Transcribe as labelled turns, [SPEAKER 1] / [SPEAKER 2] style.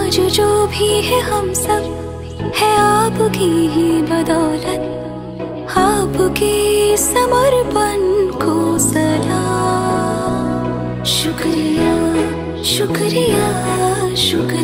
[SPEAKER 1] आज जो भी है हम सब है आपकी ही बदौलत, आपके समर्पण को सलाम। शुक्रिया शुक्रिया शुक्रिया।